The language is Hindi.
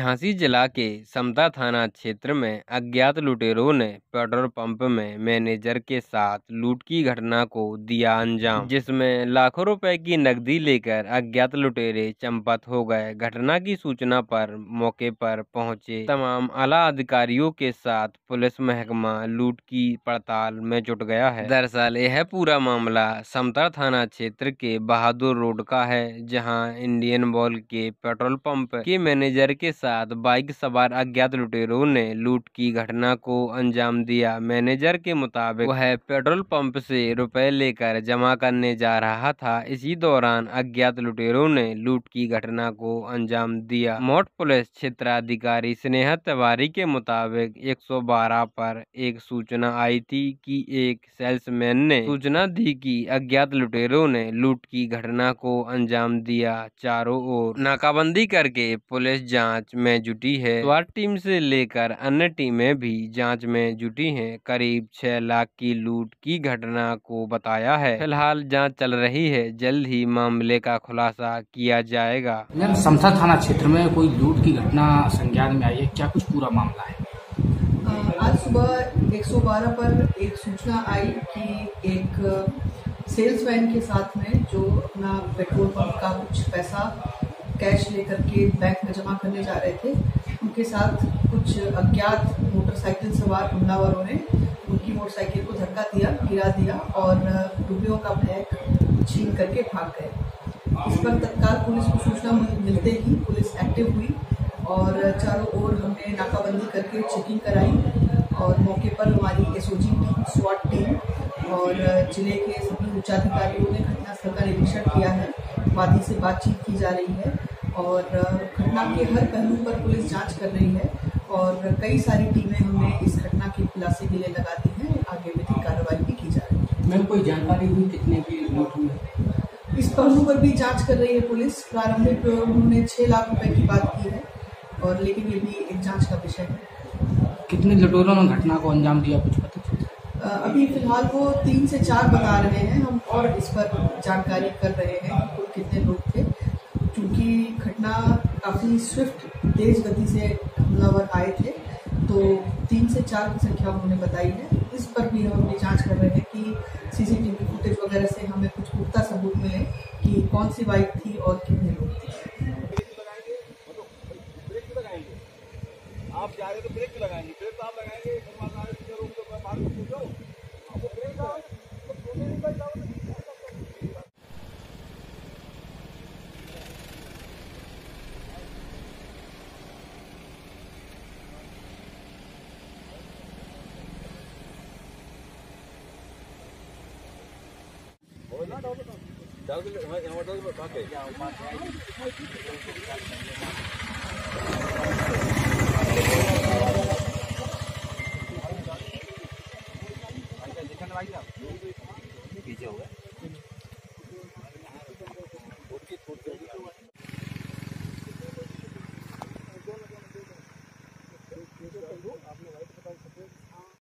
झांसी जिला के समता थाना क्षेत्र में अज्ञात लुटेरों ने पेट्रोल पंप में मैनेजर के साथ लूट की घटना को दिया अंजाम, जिसमें लाखों रुपए की नकदी लेकर अज्ञात लुटेरे चंपत हो गए। घटना की सूचना पर मौके पर पहुंचे तमाम आला अधिकारियों के साथ पुलिस महकमा लूट की पड़ताल में जुट गया है। दरअसल यह पूरा मामला समता थाना क्षेत्र के बहादुर रोड का है, जहां इंडियन बॉल के पेट्रोल पंप के मैनेजर के साथ बाइक सवार अज्ञात लुटेरों ने लूट की घटना को अंजाम दिया। मैनेजर के मुताबिक वह पेट्रोल पंप से रुपए लेकर जमा करने जा रहा था। इसी दौरान अज्ञात लुटेरों ने लूट की घटना को अंजाम दिया। मोट पुलिस क्षेत्राधिकारी स्नेहा तिवारी के मुताबिक 112 पर एक सूचना आई थी कि एक सेल्समैन ने सूचना दी कि अज्ञात लुटेरों ने लूट की घटना को अंजाम दिया। चारों ओर नाकाबंदी करके पुलिस जांच में जुटी है। स्वाट टीम से लेकर अन्य टीमें भी जांच में जुटी हैं। करीब 6 लाख की लूट की घटना को बताया है। फिलहाल जांच चल रही है, जल्द ही मामले का खुलासा किया जाएगा। समता थाना क्षेत्र में कोई लूट की घटना संज्ञान में आई है, क्या कुछ पूरा मामला है? आज सुबह 112 पर एक सूचना आई कि एक सेल्समैन के साथ में जो अपना पेट्रोल पंप का कुछ पैसा कैश लेकर के बैंक में जमा करने जा रहे थे, उनके साथ कुछ अज्ञात मोटरसाइकिल सवार हमलावरों ने उनकी मोटरसाइकिल को धक्का दिया, गिरा दिया और रुपयों का बैग छीन करके भाग गए। इस पर तत्काल पुलिस को सूचना मिलते ही पुलिस एक्टिव हुई और चारों ओर हमने नाकाबंदी करके चेकिंग कराई और मौके पर हमारी एसओजी टीम, स्वाट टीम और जिले के सभी उच्चाधिकारियों ने घटनास्थल का निरीक्षण किया है। वादी से बातचीत की जा रही है और घटना के हर पहलू पर पुलिस जांच कर रही है और कई सारी टीमें हमने इस घटना के खुलासे के लिए लगा दी हैं। आगे विधिक कार्रवाई भी की जा रही है। मैम, कोई जानकारी हुई कितने की लूट हुई? इस पहलू पर भी जांच कर रही है पुलिस। प्रारंभिक उन्होंने 6 लाख रुपए की बात की है और लेकिन ये भी एक जांच का विषय है। कितने लुटेरों ने घटना को अंजाम दिया, कुछ पता चला? अभी फिलहाल वो 3 से 4 बता रहे हैं, हम और इस पर जानकारी कर रहे हैं कुल कितने लोग थे, क्योंकि घटना काफी स्विफ्ट तेज गति से हमलावर आए थे, तो 3 से 4 की संख्या उन्होंने बताई है। इस पर भी हम अपनी जांच कर रहे हैं कि सीसीटीवी फुटेज वगैरह से हमें कुछ पुख्ता सबूत मिले कि कौन सी बाइक थी और कितने लोग थे। आप जा रहे तो ब्रेक लगाएंगे, फिर तो आप लगाएंगे चल